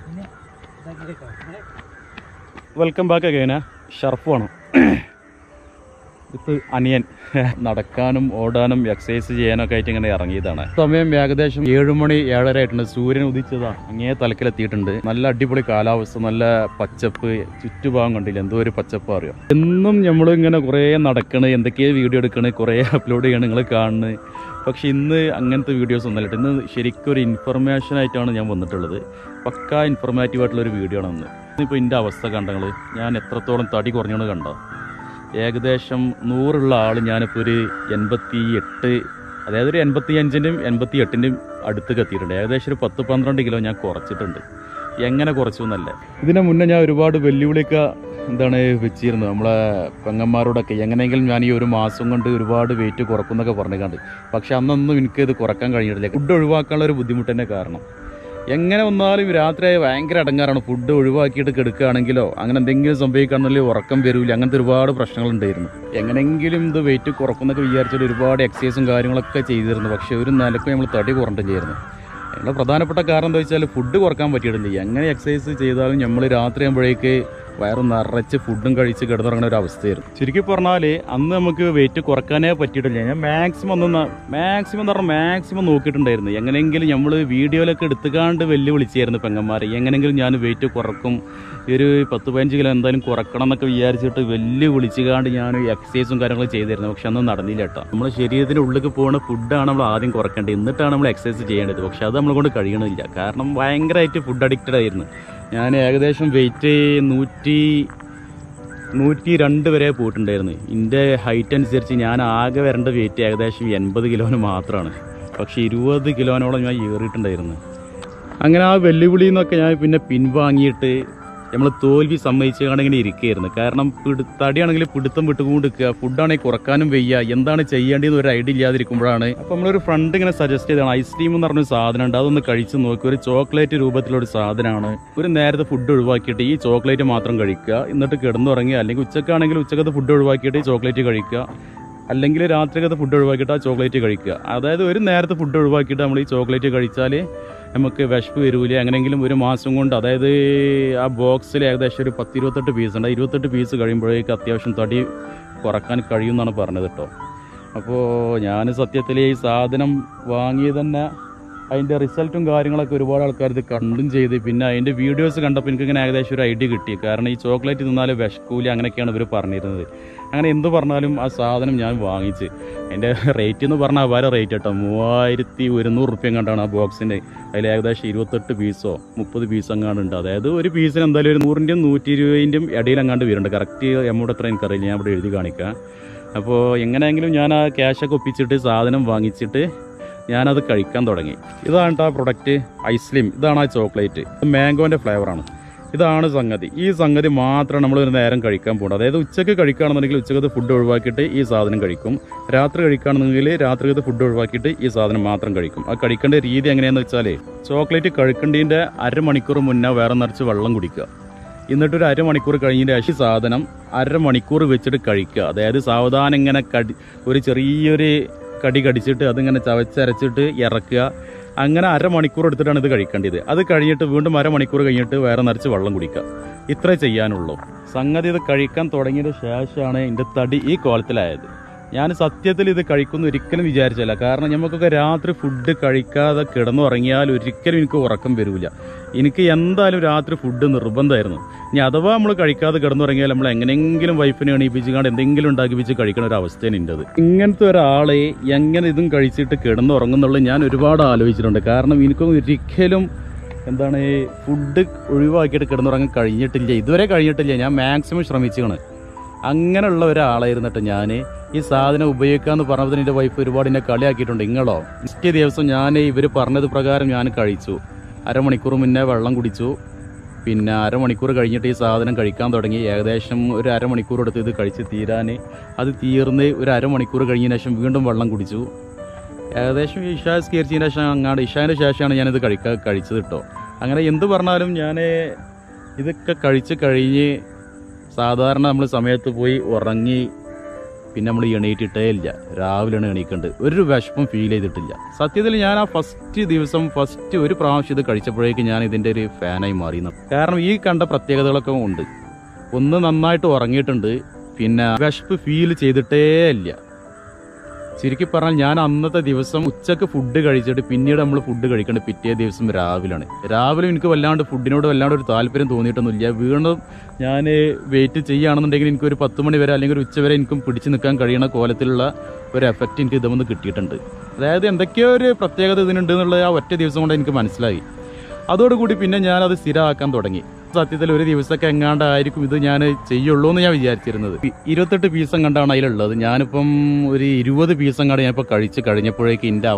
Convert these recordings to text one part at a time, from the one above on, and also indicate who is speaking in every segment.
Speaker 1: Welcome back അഗൈന. ഷർഫാണ് ഇത് അനിയൻ. നടക്കാനും ഓടാനും എക്സസൈസ് ചെയ്യാനൊക്കെ ആയിട്ട് ഇങ്ങനെ ഇറങ്ങിയതാണ്. സമയം ഏകദേശം 7 മണി 7:30 ആയിട്ടുണ്ട്. സൂര്യൻ ഉദിച്ചതാ അങ്ങേ തലക്കിലെത്തിയിട്ടുണ്ട്. നല്ല അടിപൊളി കാലാവസ്ഥ, നല്ല പച്ചപ്പ്, ചുറ്റുഭാഗം കണ്ടില്ല എന്തോ ഒരു പച്ചപ്പ് അറിയാം. എന്നും നമ്മൾ ഇങ്ങനെ കുറേ നടക്കണ്, എന്തൊക്കെയോ വീഡിയോ എടുക്കണ്, കുറേ അപ്ലോഡ് ചെയ്യണം, നിങ്ങൾ കാണുന്നത്. പക്ഷെ ഇന്ന് അങ്ങനത്തെ വീഡിയോസ് ഒന്നുമില്ല. ഇന്ന് ശരിക്കും ഒരു ഇൻഫർമേഷൻ ആയിട്ടാണ് ഞാൻ വന്നിട്ടുള്ളത്. പക്കാ ഇൻഫർമേറ്റീവ് ആയിട്ടുള്ളൊരു വീഡിയോ ആണ് ഇന്ന്. ഇപ്പോൾ എൻ്റെ അവസ്ഥ കണ്ടങ്ങൾ, ഞാൻ എത്രത്തോളം തടി കുറഞ്ഞാണ് കണ്ടോ. ഏകദേശം 100 ആൾ ഞാനിപ്പോൾ ഒരു 88, അതായത് ഒരു 85-ൻ്റെയും 88-ൻ്റെയും അടുത്തേക്ക് എത്തിയിട്ടുണ്ട്. ഏകദേശം ഒരു 10-12 കിലോ ഞാൻ കുറച്ചിട്ടുണ്ട്. എങ്ങനെ കുറച്ചു എന്നല്ല, ഇതിന് മുന്നേ ഞാൻ ഒരുപാട് വെല്ലുവിളിയൊക്കെ വെച്ചിരുന്നു നമ്മളെ പെങ്ങന്മാരോടൊക്കെ. എങ്ങനെയെങ്കിലും ഞാൻ ഈ 1 മാസം കൊണ്ട് ഒരുപാട് വെയിറ്റ് കുറക്കുന്നൊക്കെ പറഞ്ഞുകൊണ്ട്. പക്ഷെ അന്നൊന്നും എനിക്കിത് കുറക്കാൻ കഴിഞ്ഞിട്ടില്ല. ഫുഡ് ഒഴിവാക്കാനുള്ള ഒരു ബുദ്ധിമുട്ട് തന്നെ കാരണം. എങ്ങനെ വന്നാലും രാത്രി ഭയങ്കര അടങ്ങാറാണ്. ഫുഡ് ഒഴിവാക്കിയിട്ട് കിടക്കുകയാണെങ്കിലോ അങ്ങനെ എന്തെങ്കിലും സംഭവിക്കുകയാണെന്നല്ലോ ഉറക്കം വരില്ല. അങ്ങനത്തെ ഒരുപാട് പ്രശ്നങ്ങളുണ്ടായിരുന്നു. എങ്ങനെയെങ്കിലും ഇത് വെയിറ്റ് കുറക്കുന്നൊക്കെ വിചാരിച്ചിട്ട് ഒരുപാട് എക്സസൈസും കാര്യങ്ങളൊക്കെ ചെയ്തിരുന്നു. പക്ഷെ ഒരു നിലക്കും നമ്മൾ തടി കുറഞ്ഞില്ലായിരുന്നു. അതിനുള്ള പ്രധാനപ്പെട്ട കാരണം എന്താ വെച്ചാൽ ഫുഡ് കുറക്കാൻ പറ്റിയിട്ടില്ല. എങ്ങനെ എക്സസൈസ് ചെയ്താലും നമ്മൾ രാത്രി ആകുമ്പോഴേക്ക് വയറ് നിറച്ച് ഫുഡും കഴിച്ച് കിടന്നുറങ്ങുന്ന ഒരു അവസ്ഥയായിരുന്നു. ചുരുക്കി പറഞ്ഞാൽ അന്ന് നമുക്ക് വെയിറ്റ് കുറക്കാനേ പറ്റിയിട്ടില്ല. ഞാൻ മാക്സിമം നോക്കിയിട്ടുണ്ടായിരുന്നു. എങ്ങനെയെങ്കിലും നമ്മൾ വീഡിയോയിലൊക്കെ എടുത്തുകാണ്ട് വെല്ലുവിളിച്ചായിരുന്നു പെങ്ങന്മാരെ. എങ്ങനെയെങ്കിലും ഞാൻ വെയിറ്റ് കുറക്കും, ഒരു 10-15 കിലോ എന്തായാലും കുറക്കണം എന്നൊക്കെ വിചാരിച്ചിട്ട് വെല്ലുവിളിച്ചുകാണ്ട് ഞാൻ എക്സസൈസും കാര്യങ്ങളും ചെയ്തിരുന്നു. പക്ഷെ അന്ന് നടന്നില്ല കേട്ടോ. നമ്മുടെ ശരീരത്തിൻ്റെ ഉള്ളിലേക്ക് പോകുന്ന ഫുഡാണ് നമ്മൾ ആദ്യം കുറക്കേണ്ടത്, എന്നിട്ടാണ് നമ്മൾ എക്സസൈസ് ചെയ്യേണ്ടത്. പക്ഷെ അത് നമ്മളെ കൊണ്ട് കഴിയണില്ല. കാരണം ഭയങ്കരമായിട്ട് ഫുഡ് അഡിക്റ്റഡ് ആയിരുന്നു ഞാൻ. ഏകദേശം വെയിറ്റ് 102 വരെ പോയിട്ടുണ്ടായിരുന്നു. എൻ്റെ ഹൈറ്റ് അനുസരിച്ച് ഞാൻ ആകെ വരേണ്ട വെയിറ്റ് ഏകദേശം 80 കിലോന് മാത്രമാണ്. പക്ഷേ 20 കിലോനോളം ഞാൻ ഏറിയിട്ടുണ്ടായിരുന്നു. അങ്ങനെ ആ വെല്ലുവിളിയിൽ നിന്നൊക്കെ ഞാൻ പിന്നെ പിൻവാങ്ങിയിട്ട് നമ്മൾ തോൽവി സമ്മതിച്ചുകൊണ്ട് ഇങ്ങനെ ഇരിക്കുകയായിരുന്നു. കാരണം തടിയാണെങ്കിൽ പിടുത്തം വിട്ടുകൊണ്ടിരിക്കുക, ഫുഡാണെങ്കിൽ കുറക്കാനും വയ്യ, എന്താണ് ചെയ്യേണ്ടതെന്ന് ഒരു ഐഡിയ ഇല്ലാതിരിക്കുമ്പോഴാണ് അപ്പോൾ നമ്മളൊരു ഫ്രണ്ട് ഇങ്ങനെ സജസ്റ്റ് ചെയ്തതാണ്. ഐസ്ക്രീം എന്ന് പറഞ്ഞൊരു സാധനമുണ്ട്, അതൊന്ന് കഴിച്ച് നോക്കി. ഒരു ചോക്ലേറ്റ് രൂപത്തിലൊരു സാധനമാണ്. ഒരു നേരത്തെ ഫുഡ് ഒഴിവാക്കിയിട്ട് ഈ ചോക്ലേറ്റ് മാത്രം കഴിക്കുക, എന്നിട്ട് കിടന്നുറങ്ങുക. അല്ലെങ്കിൽ ഉച്ചക്കാണെങ്കിൽ ഉച്ചക്കത്തെ ഫുഡ് ഒഴിവാക്കിയിട്ട് ഈ ചോക്ലേറ്റ് കഴിക്കുക, അല്ലെങ്കിൽ രാത്രിക്കത്തെ ഫുഡ് ഒഴിവാക്കിയിട്ട് ആ ചോക്ലേറ്റ് കഴിക്കുക. അതായത് ഒരു നേരത്തെ ഫുഡ് ഒഴിവാക്കിയിട്ട് നമ്മൾ ഈ ചോക്ലേറ്റ് കഴിച്ചാൽ നമുക്ക് വിശപ്പ് വരില്ല. എങ്ങനെയെങ്കിലും 1 മാസം കൊണ്ട്, അതായത് ആ ബോക്സിൽ ഏകദേശം ഒരു 10-28 പീസ് ഉണ്ട്. 28 പീസ് കഴിയുമ്പോഴേക്ക് അത്യാവശ്യം തടി കുറക്കാൻ കഴിയുമെന്നാണ് പറഞ്ഞത് കേട്ടോ. അപ്പോൾ ഞാൻ സത്യത്തിൽ ഈ സാധനം വാങ്ങിയത് തന്നെ അതിൻ്റെ റിസൾട്ടും കാര്യങ്ങളൊക്കെ ഒരുപാട് ആൾക്കാർ ഇത് കണ്ടും ചെയ്ത്, പിന്നെ അതിൻ്റെ വീഡിയോസ് കണ്ടപ്പോൾ എനിക്കിങ്ങനെ ഏകദേശം ഒരു ഐഡിയ കിട്ടി. കാരണം ഈ ചോക്ലേറ്റ് തിന്നാൽ വിശക്കൂല അങ്ങനെയൊക്കെയാണ് ഇവർ പറഞ്ഞിരുന്നത്. അങ്ങനെ എന്ത് പറഞ്ഞാലും ആ സാധനം ഞാൻ വാങ്ങിച്ച്. അതിൻ്റെ റേറ്റ് എന്ന് പറഞ്ഞാൽ വേറെ റേറ്റ് കേട്ടോ. 3100 റുപ്യ കണ്ടാണ് ആ ബോക്സിൻ്റെ. അതിൽ ഏകദേശം 28 പീസോ 30 പീസോ എങ്ങാണ്ട് ഉണ്ട്. അതായത് ഒരു പീസിന് എന്തായാലും ഒരു 100-ൻ്റെയും 120-ൻ്റെയും ഇടയിൽ എങ്ങാണ്ട് വരുന്നുണ്ട്. കറക്റ്റ് എമൗണ്ട് എത്ര എനിക്കറിയില്ല, ഞാൻ ഇവിടെ എഴുതി കാണിക്കാം. അപ്പോൾ എങ്ങനെയെങ്കിലും ഞാൻ ആ ക്യാഷൊക്കെ ഒപ്പിച്ചിട്ട് സാധനം വാങ്ങിച്ചിട്ട് ഞാനത് കഴിക്കാൻ തുടങ്ങി. ഇതാണ് ആ പ്രൊഡക്റ്റ് ഐസ്ക്രീം. ഇതാണ് ആ ചോക്ലേറ്റ്. മാംഗോൻ്റെ ഫ്ലേവറാണ്. ഇതാണ് സംഗതി. ഈ സംഗതി മാത്രം നമ്മൾ ഒരു നേരം കഴിക്കാൻ പോകുന്നത്. അതായത് ഉച്ചയ്ക്ക് കഴിക്കുകയാണെന്നുണ്ടെങ്കിൽ ഉച്ചക്കത്തെ ഫുഡ് ഒഴിവാക്കിയിട്ട് ഈ സാധനം കഴിക്കും. രാത്രി കഴിക്കുകയാണെന്നുണ്ടെങ്കിൽ രാത്രിക്കത്തെ ഫുഡ് ഒഴിവാക്കിയിട്ട് ഈ സാധനം മാത്രം കഴിക്കും. ആ കഴിക്കേണ്ട രീതി എങ്ങനെയാണെന്ന് വെച്ചാൽ ചോക്ലേറ്റ് കഴിക്കേണ്ടതിൻ്റെ 1/2 മണിക്കൂർ മുന്നേ വേറെ നിറച്ച് വെള്ളം കുടിക്കുക. എന്നിട്ടൊരു 1/2 മണിക്കൂർ കഴിഞ്ഞതിൻ്റെ ശേഷം സാധനം 1/2 മണിക്കൂർ വെച്ചിട്ട് കഴിക്കുക. അതായത് സാവധാനം ഇങ്ങനെ ഒരു ചെറിയൊരു കടി കടിച്ചിട്ട് അതിങ്ങനെ ചവച്ചരച്ചിട്ട് ഇറക്കുക. അങ്ങനെ 1/2 മണിക്കൂർ എടുത്തിട്ടാണ് ഇത് കഴിക്കേണ്ടത്. അത് കഴിഞ്ഞിട്ട് വീണ്ടും 1/2 മണിക്കൂർ കഴിഞ്ഞിട്ട് വേറെ നിറച്ച് വെള്ളം കുടിക്കുക. ഇത്രേ ചെയ്യാനുള്ളൂ. സംഗതി ഇത് കഴിക്കാൻ തുടങ്ങിയതിന് ശേഷമാണ് എൻ്റെ തടി ഈ കോലത്തിലായത്. ഞാൻ സത്യത്തിൽ ഇത് കഴിക്കുമെന്ന് ഒരിക്കലും വിചാരിച്ചില്ല. കാരണം നമുക്കൊക്കെ രാത്രി ഫുഡ് കഴിക്കാതെ കിടന്നുറങ്ങിയാൽ ഒരിക്കലും എനിക്ക് ഉറക്കം വരില്ല. എനിക്ക് എന്തായാലും രാത്രി ഫുഡ് നിർബന്ധമായിരുന്നു. ഇനി അഥവാ നമ്മൾ കഴിക്കാതെ കിടന്നുറങ്ങിയാൽ നമ്മൾ എങ്ങനെയെങ്കിലും വൈഫിനെ എണീപ്പിച്ചുകൊണ്ട് എന്തെങ്കിലും ഉണ്ടാക്കിപ്പിച്ച് കഴിക്കുന്ന ഒരു അവസ്ഥയാണ് ഉണ്ടത്. ഇങ്ങനത്തെ ഒരാളെ എങ്ങനെ ഇതും കഴിച്ചിട്ട് കിടന്നുറങ്ങുന്നുള്ളത് ഞാൻ ഒരുപാട് ആലോചിച്ചിട്ടുണ്ട്. കാരണം എനിക്കും ഒരിക്കലും ഫുഡ് ഒഴിവാക്കിയിട്ട് കിടന്നുറങ്ങാൻ കഴിഞ്ഞിട്ടില്ല, ഇതുവരെ കഴിഞ്ഞിട്ടില്ല. ഞാൻ മാക്സിമം ശ്രമിച്ചാണ്. അങ്ങനെയുള്ള ഒരാളായിരുന്നിട്ട് ഞാൻ ഈ സാധനം ഉപയോഗിക്കാമെന്ന് പറഞ്ഞതിന് എൻ്റെ വൈഫ് ഒരുപാട് എന്നെ കളിയാക്കിയിട്ടുണ്ട്. നിങ്ങളോ? പിറ്റേ ദിവസം ഞാൻ ഇവർ പറഞ്ഞത് പ്രകാരം ഞാൻ കഴിച്ചു. 1/2 മണിക്കൂർ മുന്നേ വെള്ളം കുടിച്ചു. പിന്നെ 1/2 മണിക്കൂർ കഴിഞ്ഞിട്ട് ഈ സാധനം കഴിക്കാൻ തുടങ്ങി. ഏകദേശം ഒരു 1/2 മണിക്കൂർ എടുത്ത് ഇത് കഴിച്ച് തീരാൻ. അത് തീർന്ന് ഒരു 1/2 മണിക്കൂർ കഴിഞ്ഞതിന് ശേഷം വീണ്ടും വെള്ളം കുടിച്ചു. ഏകദേശം ഇഷാ സ്കീർച്ചതിന് ശേഷം അങ്ങാണ്ട് ഇഷാൻ്റെ ശേഷമാണ് ഞാനിത് കഴിച്ചത് കേട്ടോ. അങ്ങനെ എന്ത് പറഞ്ഞാലും ഞാൻ ഇതൊക്കെ കഴിച്ച് കഴിഞ്ഞ് സാധാരണ നമ്മൾ സമയത്ത് പോയി ഉറങ്ങി പിന്നെ നമ്മൾ എണീറ്റിട്ടേ ഇല്ല. രാവിലെയാണ് എണീക്കേണ്ടത്. ഒരു വിശപ്പും ഫീൽ ചെയ്തിട്ടില്ല. സത്യത്തിൽ ഞാൻ ആ ഫസ്റ്റ് ഒരു പ്രാവശ്യം ഇത് കഴിച്ചപ്പോഴേക്കും ഞാൻ ഇതിൻ്റെ ഒരു ഫാനായി മാറിയിരുന്നു. കാരണം ഈ കണ്ട പ്രത്യേകതകളൊക്കെ ഉണ്ട്. ഒന്ന് നന്നായിട്ട് ഉറങ്ങിയിട്ടുണ്ട്, പിന്നെ വിശപ്പ് ഫീൽ ചെയ്തിട്ടേ ഇല്ല. ചുരുക്കി പറഞ്ഞാൽ ഞാൻ അന്നത്തെ ദിവസം ഉച്ചക്ക് ഫുഡ് കഴിച്ചിട്ട് പിന്നീട് നമ്മൾ ഫുഡ് കഴിക്കേണ്ടത് പിറ്റേ ദിവസം രാവിലെയാണ്. രാവിലെ എനിക്ക് ഫുഡിനോട് വല്ലാണ്ട് ഒരു താല്പര്യം തോന്നിയിട്ടൊന്നുമില്ല. വീണ്ടും ഞാൻ വെയിറ്റ് ചെയ്യുകയാണെന്നുണ്ടെങ്കിൽ എനിക്കൊരു 10 മണി വരെ അല്ലെങ്കിൽ ഒരു ഉച്ച വരെ എനിക്കും പിടിച്ചു നിൽക്കാൻ കഴിയുന്ന കോലത്തിലുള്ള ഒരു എഫക്റ്റ് എനിക്ക് ഇതൊന്ന് കിട്ടിയിട്ടുണ്ട്. അതായത് എന്തൊക്കെയോ ഒരു പ്രത്യേകത ഇതിനുണ്ട് എന്നുള്ളത് ആ ഒറ്റ ദിവസം കൊണ്ട് എനിക്ക് മനസ്സിലായി. അതോടുകൂടി പിന്നെ ഞാനത് സ്ഥിരമാക്കാൻ തുടങ്ങി. സത്യത്തിൽ ഒരു ദിവസമൊക്കെ എങ്ങാണ്ടായിരിക്കും ഇത് ഞാൻ ചെയ്യുള്ളൂ എന്ന് ഞാൻ വിചാരിച്ചിരുന്നത്. 28 പീസം കണ്ടാണ് അതിലുള്ളത്. ഞാനിപ്പം ഒരു 20 പീസം കണ്ട് ഞാനിപ്പോൾ കഴിച്ച് കഴിഞ്ഞപ്പോഴേക്കും എൻ്റെ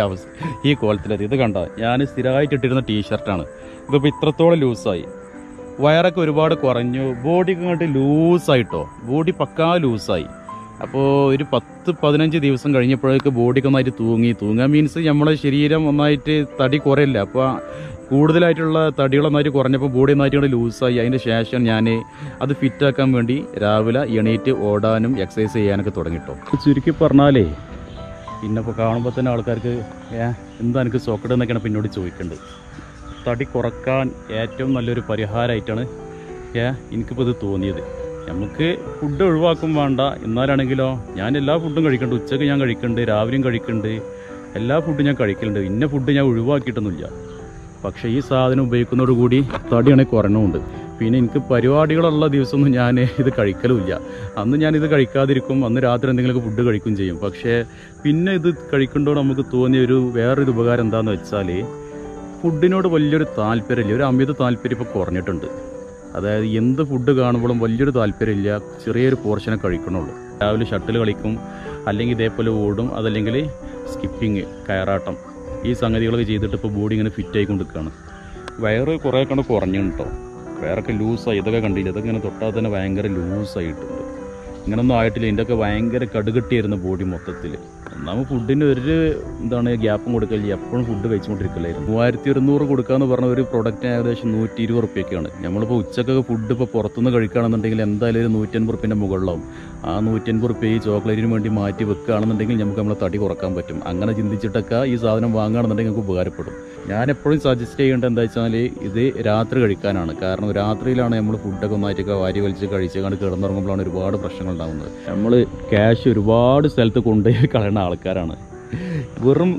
Speaker 1: ഈ കോലത്തിലെത്തി. ഇത് കണ്ട ഞാൻ സ്ഥിരമായിട്ട് ഇട്ടിരുന്ന ടീഷർട്ടാണ്. ഇതിപ്പോൾ ഇത്രത്തോളം ലൂസായി, വയറൊക്കെ ഒരുപാട് കുറഞ്ഞു, ബോഡിയൊക്കെ ഇങ്ങോട്ട് ലൂസായിട്ടോ, ബോഡി പക്കാ ലൂസായി. അപ്പോൾ ഒരു 10-15 ദിവസം കഴിഞ്ഞപ്പോഴേക്ക് ബോഡിക്ക് ഒന്നായിട്ട് തൂങ്ങുക മീൻസ് നമ്മളെ ശരീരം ഒന്നായിട്ട് തടി കുറയില്ല. അപ്പോൾ കൂടുതലായിട്ടുള്ള തടികളൊന്നായിട്ട് കുറഞ്ഞപ്പോൾ ബോഡി ഒന്നായിട്ട് ലൂസായി. അതിൻ്റെ ശേഷം ഞാൻ അത് ഫിറ്റാക്കാൻ വേണ്ടി രാവിലെ എണീറ്റ് ഓടാനും എക്സസൈസ് ചെയ്യാനൊക്കെ തുടങ്ങിട്ടോ. ചുരുക്കി പറഞ്ഞാലേ പിന്നെ ഇപ്പോൾ കാണുമ്പോൾ തന്നെ ആൾക്കാർക്ക് എന്താ എനിക്ക് സോക്കറ്റ് എന്നൊക്കെയാണ് പിന്നോട് ചോദിക്കേണ്ടത്. തടി കുറക്കാൻ ഏറ്റവും നല്ലൊരു പരിഹാരമായിട്ടാണ് എനിക്കിപ്പോൾ ഇത് തോന്നിയത്. നമുക്ക് ഫുഡ് ഒഴിവാക്കും വേണ്ട, എന്നാലാണെങ്കിലോ ഞാൻ എല്ലാ ഫുഡും കഴിക്കുന്നുണ്ട്. ഉച്ചക്ക് ഞാൻ കഴിക്കുന്നുണ്ട്, രാവിലെയും കഴിക്കുന്നുണ്ട്, എല്ലാ ഫുഡും ഞാൻ കഴിക്കലുണ്ട്. ഇന്ന ഫുഡ് ഞാൻ ഒഴിവാക്കിയിട്ടൊന്നുമില്ല. പക്ഷേ ഈ സാധനം ഉപയോഗിക്കുന്നതോടുകൂടി തടിയാണെങ്കിൽ കുറഞ്ഞുണ്ട്. പിന്നെ എനിക്ക് പരിപാടികളുള്ള ദിവസമൊന്നും ഞാൻ ഇത് കഴിക്കലുമില്ല. അന്ന് ഞാനിത് കഴിക്കാതിരിക്കും, അന്ന് രാത്രി എന്തെങ്കിലുമൊക്കെ ഫുഡ് കഴിക്കുകയും ചെയ്യും. പക്ഷേ പിന്നെ ഇത് കഴിക്കുമ്പോൾ നമുക്ക് തോന്നിയ വേറൊരു ഉപകാരം എന്താണെന്ന് വെച്ചാൽ ഫുഡിനോട് വലിയൊരു താല്പര്യമില്ല, ഒരു അമിത താല്പര്യം ഇപ്പോൾ കുറഞ്ഞിട്ടുണ്ട്. അതായത് എന്ത് ഫുഡ് കാണുമ്പോഴും വലിയൊരു താല്പര്യമില്ല, ചെറിയൊരു പോർഷനെ കഴിക്കണുള്ളൂ. രാവിലെ ഷട്ടിൽ കളിക്കും, അല്ലെങ്കിൽ ഇതേപോലെ ഓടും, അതല്ലെങ്കിൽ സ്കിപ്പിങ്, കയറാട്ടം, ഈ സംഗതികളൊക്കെ ചെയ്തിട്ട് ഇപ്പോൾ ബോഡി ഇങ്ങനെ ഫിറ്റായിക്കൊണ്ടിരിക്കുകയാണ്. വയറ് കുറേ കണ്ട് കുറഞ്ഞു കേട്ടോ, വയറൊക്കെ ലൂസായി. ഇതൊക്കെ കണ്ടില്ല, ഇതൊക്കെ ഇങ്ങനെ തൊട്ടാൽ തന്നെ ഭയങ്കര ലൂസായിട്ടുണ്ട്. ഇങ്ങനൊന്നും ആയിട്ടില്ല. ഇതിൻ്റെയൊക്കെ ഭയങ്കര കടുകട്ടിയായിരുന്നു ബോഡി മൊത്തത്തിൽ. നമ്മൾ ഫുഡിന് ഗ്യാപ്പും കൊടുക്കില്ല, എപ്പോഴും ഫുഡ് കഴിച്ചുകൊണ്ടിരിക്കില്ലായിരുന്നു. 3200 കൊടുക്കാമെന്ന് പറഞ്ഞ ഒരു പ്രൊഡക്റ്റിന് ഏകദേശം 120 റുപ്യൊക്കെയാണ്. നമ്മളിപ്പോൾ ഉച്ചക്കൊക്കെ ഫുഡ് ഇപ്പോൾ പുറത്തുനിന്ന് കഴിക്കുകയാണെന്നുണ്ടെങ്കിൽ എന്തായാലും ഒരു 150 റുപ്യൻ്റെ മുകളിലാവും. ആ 150 റുപ്യ ഈ ചോക്ലേറ്റിന് വേണ്ടി മാറ്റി വെക്കുകയാണെന്നുണ്ടെങ്കിൽ നമുക്ക് നമ്മളെ തടി കുറക്കാൻ പറ്റും. അങ്ങനെ ചിന്തിച്ചിട്ടൊക്കെ ഈ സാധനം വാങ്ങുകയാണെന്നുണ്ടെങ്കിൽ നമുക്ക് ഉപകാരപ്പെടും. ഞാൻ എപ്പോഴും സജസ്റ്റ് ചെയ്യേണ്ടത് എന്താ വെച്ചാൽ ഇത് രാത്രി കഴിക്കാനാണ്. കാരണം രാത്രിയിലാണ് നമ്മൾ ഫുഡൊക്കെ ഒന്നായിട്ടൊക്കെ വാരി വലിച്ച് കഴിച്ചുകൊണ്ട് കിടന്നുറങ്ങുമ്പോഴാണ് ഒരുപാട് പ്രശ്നങ്ങൾ ഉണ്ടാകുന്നത്. നമ്മൾ ക്യാഷ് ഒരുപാട് സ്ഥലത്ത് കൊണ്ടുപോയി കളയുന്ന ആൾക്കാരാണ്. വെറും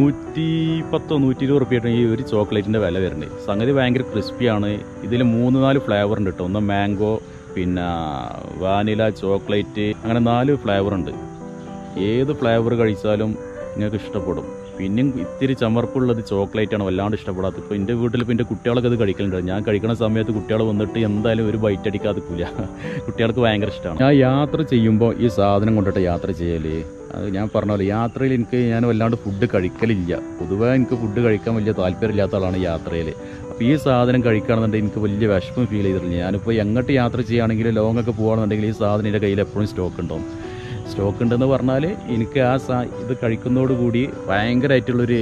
Speaker 1: 110-120 റുപ്യായിട്ടാണ് ഈ ഒരു ചോക്ലേറ്റിൻ്റെ വില വരുന്നത്. സംഗതി ഭയങ്കര ക്രിസ്പിയാണ്. ഇതിൽ 3-4 ഫ്ലേവർ ഉണ്ട് കേട്ടോ. ഒന്ന് മാംഗോ, പിന്നെ വാനില, ചോക്ലേറ്റ്, അങ്ങനെ 4 ഫ്ലേവർ ഉണ്ട്. ഏത് ഫ്ലേവർ കഴിച്ചാലും നിങ്ങൾക്ക് ഇഷ്ടപ്പെടും. പിന്നെയും ഇത്തിരി ചമർപ്പുള്ളത് ചോക്ലേറ്റാണ് വല്ലാണ്ട് ഇഷ്ടപ്പെടാത്തത്. ഇപ്പോൾ എൻ്റെ വീട്ടിൽ ഇപ്പോൾ എൻ്റെ കുട്ടികളൊക്കെ അത് കഴിക്കലുണ്ട്. ഞാൻ കഴിക്കുന്ന സമയത്ത് കുട്ടികൾ വന്നിട്ട് എന്തായാലും ഒരു ബൈറ്റ് അടിക്കാതിരിക്കില്ല. കുട്ടികൾക്ക് ഭയങ്കര ഇഷ്ടമാണ്. ഞാൻ യാത്ര ചെയ്യുമ്പോൾ ഈ സാധനം കൊണ്ടിട്ട് യാത്ര ചെയ്യൽ, അത് ഞാൻ പറഞ്ഞ പോലെ യാത്രയിൽ ഞാൻ വല്ലാണ്ട് ഫുഡ് കഴിക്കലില്ല. പൊതുവേ എനിക്ക് ഫുഡ് കഴിക്കാൻ വലിയ താല്പര്യമില്ലാത്ത ആളാണ് യാത്രയിൽ. അപ്പോൾ ഈ സാധനം കഴിക്കുകയാണെന്നുണ്ടെങ്കിൽ എനിക്ക് വലിയ വിഷമം ഫീൽ ചെയ്തിട്ടില്ല. ഞാനിപ്പോൾ എങ്ങോട്ട് യാത്ര ചെയ്യുകയാണെങ്കിൽ ലോങ്ങൊക്കെ പോകുകയാണെന്നുണ്ടെങ്കിൽ ഈ സാധനം എൻ്റെ കയ്യിൽ എപ്പോഴും സ്റ്റോക്ക് ഉണ്ടാവും. സ്റ്റോക്ക് ഉണ്ടെന്ന് പറഞ്ഞാൽ എനിക്ക് ഇത് കഴിക്കുന്നതോടുകൂടി ഭയങ്കരമായിട്ടുള്ളൊരു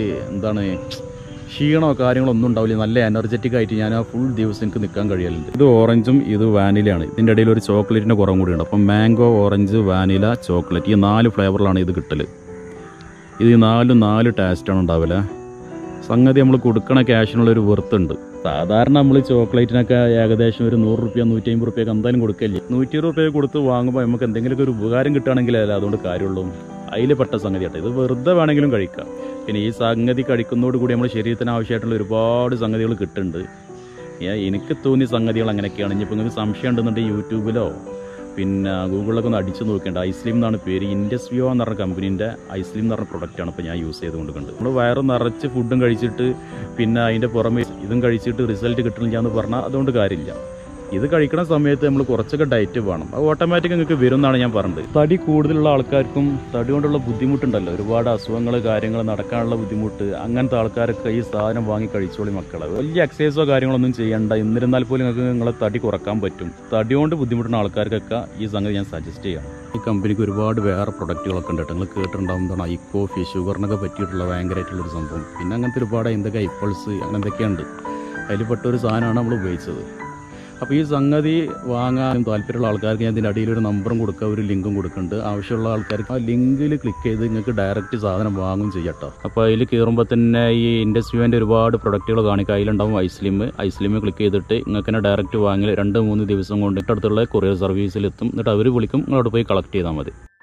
Speaker 1: ക്ഷീണമോ കാര്യങ്ങളോ ഒന്നും ഉണ്ടാവില്ല. നല്ല എനർജറ്റിക് ആയിട്ട് ഞാൻ ആ ഫുൾ ദിവസം എനിക്ക് നിൽക്കാൻ കഴിയലുണ്ട്. ഇത് ഓറഞ്ചും ഇത് വാനിലയാണ്. ഇതിൻ്റെ ഇടയിൽ ഒരു ചോക്ലേറ്റിൻ്റെ കുറവും കൂടിയുണ്ട്. അപ്പം മാംഗോ, ഓറഞ്ച്, വാനില, ചോക്ലേറ്റ്, ഈ 4 ഫ്ലേവറിലാണ് ഇത് കിട്ടൽ. ഇത് 4 ടേസ്റ്റാണ് ഉണ്ടാവില്ല. സംഗതി നമ്മൾ കൊടുക്കണ ക്യാഷിനുള്ളൊരു വെറുത്തുണ്ട്. സാധാരണ നമ്മൾ ചോക്ലേറ്റിനൊക്കെ ഏകദേശം ഒരു 100 റുപ്യ 150 റുപ്യൊക്കെ എന്തായാലും കൊടുക്കല്ലേ. 120 റുപ്യ കൊടുത്ത് വാങ്ങുമ്പോൾ നമുക്ക് എന്തെങ്കിലുമൊക്കെ ഒരു ഉപകാരം കിട്ടുകയാണെങ്കിലല്ല അതുകൊണ്ട് കാര്യമുള്ളൂ. അതിൽ പെട്ട സംഗതി ആട്ടെ. ഇത് വെറുതെ വേണമെങ്കിലും കഴിക്കാം. പിന്നെ ഈ സംഗതി കഴിക്കുന്നതോടുകൂടി നമ്മുടെ ശരീരത്തിന് ആവശ്യമായിട്ടുള്ള ഒരുപാട് സംഗതികൾ കിട്ടുന്നുണ്ട്. എനിക്ക് തോന്നിയ സംഗതികൾ അങ്ങനെയൊക്കെയാണ്. ഇനിയിപ്പോൾ നിങ്ങൾക്ക് സംശയം ഉണ്ടെന്നുണ്ടെങ്കിൽ യൂട്യൂബിലോ പിന്നെ ഗൂഗിളിലൊക്കെ ഒന്ന് അടിച്ചു നോക്കേണ്ട. ഐസ്ലിം എന്നാണ് പേര്. ഇൻഡസ്വിയോ എന്ന് പറഞ്ഞ കമ്പനീൻ്റെ ഐസ്ലിം എന്ന് പറഞ്ഞ പ്രൊഡക്റ്റാണ് ഇപ്പോൾ ഞാൻ യൂസ് ചെയ്തുകൊണ്ട് കണ്ട്. നമ്മൾ വയറ് നിറച്ച് ഫുഡും കഴിച്ചിട്ട് പിന്നെ അതിൻ്റെ പുറമെ ഇതും കഴിച്ചിട്ട് റിസൾട്ട് കിട്ടണില്ല എന്ന് പറഞ്ഞാൽ അതുകൊണ്ട് കാര്യമില്ല. ഇത് കഴിക്കുന്ന സമയത്ത് നമ്മൾ കുറച്ചൊക്കെ ഡയറ്റ് വേണം. അത് ഓട്ടോമാറ്റിക് നിങ്ങൾക്ക് വരും എന്നാണ് ഞാൻ പറഞ്ഞത്. തടി കൂടുതലുള്ള ആൾക്കാർക്കും തടി കൊണ്ടുള്ള ബുദ്ധിമുട്ടുണ്ടല്ലോ, ഒരുപാട് അസുഖങ്ങൾ കാര്യങ്ങൾ നടക്കാനുള്ള ബുദ്ധിമുട്ട്, അങ്ങനത്തെ ആൾക്കാരൊക്കെ ഈ സാധനം വാങ്ങി കഴിച്ചോളി മക്കളെ. വലിയ എക്സസൈസോ കാര്യങ്ങളൊന്നും ചെയ്യണ്ട. എന്നിരുന്നാൽ പോലും നിങ്ങൾക്ക് നിങ്ങളെ തടി കുറക്കാൻ പറ്റും. തടി കൊണ്ട് ബുദ്ധിമുട്ടുന്ന ആൾക്കാർക്കൊക്കെ ഈ സംഗതി ഞാൻ സജസ്റ്റ് ചെയ്യാം. ഈ കമ്പനിക്ക് ഒരുപാട് വേറെ പ്രൊഡക്റ്റുകളൊക്കെ ഉണ്ട്. നിങ്ങൾ കേട്ടിട്ടുണ്ടാവുന്നതാണ് ഐ കോഫി, ഷുഗറിനൊക്കെ പറ്റിയിട്ടുള്ള ഭയങ്കരമായിട്ടുള്ളൊരു സംഭവം. പിന്നെ അങ്ങനത്തെ ഒരുപാട് എന്തൊക്കെ ഐപ്പിൾസ് അങ്ങനെ എന്തൊക്കെയുണ്ട്. അതിൽ പെട്ടൊരു സാധനമാണ് നമ്മൾ ഉപയോഗിച്ചത്. അപ്പോൾ ഈ സംഗതി വാങ്ങാനും താല്പര്യമുള്ള ആൾക്കാർക്ക് ഞാൻ ഇതിൻ്റെ അടിയിൽ ഒരു നമ്പറും കൊടുക്കുക, ഒരു ലിങ്കും കൊടുക്കുന്നുണ്ട്. ആവശ്യമുള്ള ആൾക്കാർക്ക് ആ ലിങ്കിൽ ക്ലിക്ക് ചെയ്ത് നിങ്ങൾക്ക് ഡയറക്റ്റ് സാധനം വാങ്ങും ചെയ്യട്ടോ. അപ്പോൾ അതിൽ കയറുമ്പോൾ തന്നെ ഈ ഇൻഡസ്ട്രിയുടെ ഒരുപാട് പ്രൊഡക്റ്റുകൾ കാണിക്കുക. അതിലുണ്ടാവും ഐസ്ലിം ക്ലിക്ക് ചെയ്തിട്ട് നിങ്ങൾക്ക് തന്നെ ഡയറക്റ്റ് വാങ്ങി 2-3 ദിവസം കൊണ്ട് അടുത്തുള്ള കൊറിയർ സർവീസിലെത്തും. എന്നിട്ട് അവർ വിളിക്കും, നിങ്ങളോട് പോയി കളക്ട് ചെയ്താൽ മതി.